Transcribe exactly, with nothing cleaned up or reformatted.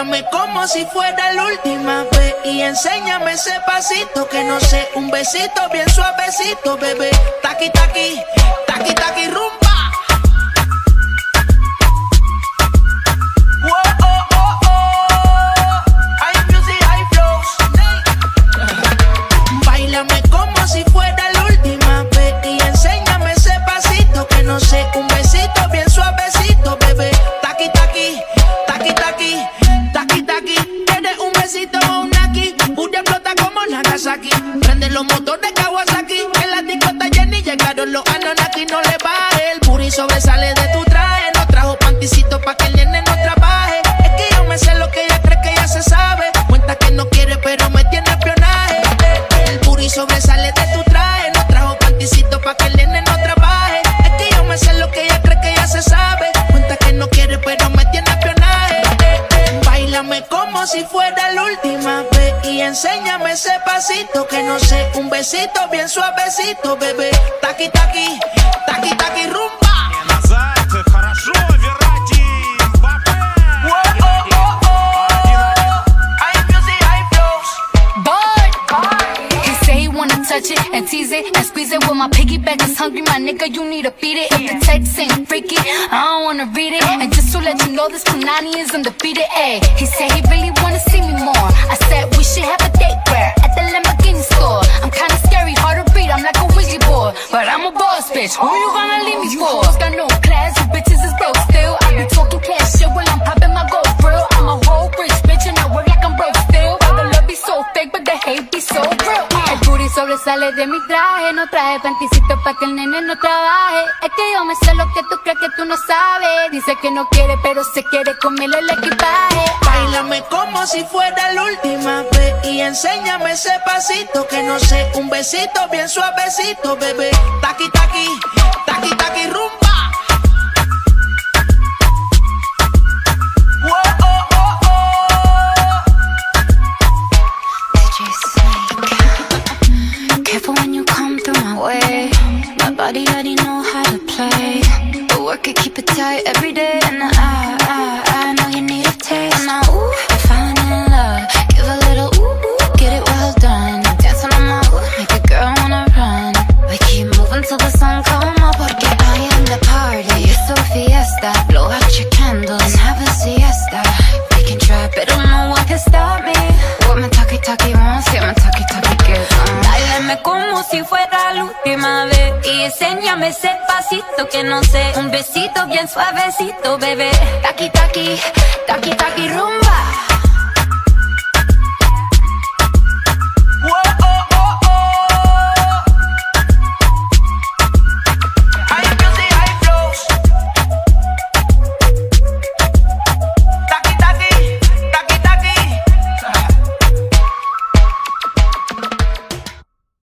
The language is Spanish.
Báilame como si fuera la última vez y enséñame ese pasito que no sé, un besito bien suavecito, bebé. Taqui, taqui, taqui, taqui, rumba. Báilame como si fuera la última vez y enséñame ese pasito que no sé, un besito bien suavecito, bebé. Taqui, taqui, taqui, taqui, taqui, taqui. ¿Quieres un besito o un aquí? Pura explota como Nagasaki. Prende los motores Kawasaki. En la discota Jenny llegaron los Anunnaki. No le baje, el booty sobresale de tu traje. No trajo panticito pa' que el nene no trabaje. Es que yo me sé lo que ella cree que ya se sabe. Cuenta que no quiere pero me tiene espionaje. El booty sobresale de tu traje. No trajo panticito pa' que el nene no trabaje. Es que yo me sé lo que ella cree que ya se sabe. Cuenta que no quiere pero me tiene espionaje. Báilame como si fuera la última vez y enséñame ese pasito que no sé, un besito bien suavecito, bebé. Taqui, taqui, taqui, taqui, rumba. Touch it and tease it and squeeze it. When my piggyback is hungry, my nigga, you need to feed it. If the text ain't freaky, I don't wanna read it. And just to let you know, this Punani is undefeated. Ayy, he said he really wanna see me more. I said we should have a date where at the Lamborghini store. I'm kinda scary, hard to read, I'm like a Ouija board, but I'm a boss bitch. Who you gonna leave me for? Got no class, you bitches is broke still. I be talking cash shit while I'm popping my gold grill. I'm a whole rich bitch and I work like I'm broke still. All the love be so fake, but the hate be so real. El booty sobresale de mi traje. No traje panticito pa' que el nene no trabaje. Es que yo me sé lo que tú crees que tú no sabes. Dice que no quiere pero se quiere comerle el equipaje. Báilame como si fuera la última vez y enséñame ese pasito que no sé, un besito bien suavecito, bebé. Taqui, taqui, taqui, taqui, rumba. Careful when you come through my way. My body already know how to play. But work it, keep it tight every day. And I, I, I know you need a taste. And now, ooh, I'm falling in love. Give a little ooh, ooh, get it well done. Dancing on my ooh, make a girl wanna run. We keep moving till the sun come up. Porque I am the party. It's so fiesta. Blow out your candles and have a siesta. They can try, but no one can stop me. What my talkie talkie wants, yeah, my talkie talkie gets on. Báilame como si fuera la última vez y enséñame ese pasito que no sé, un besito bien suavecito, bebé. Taqui, taqui, taqui, taqui, rumba.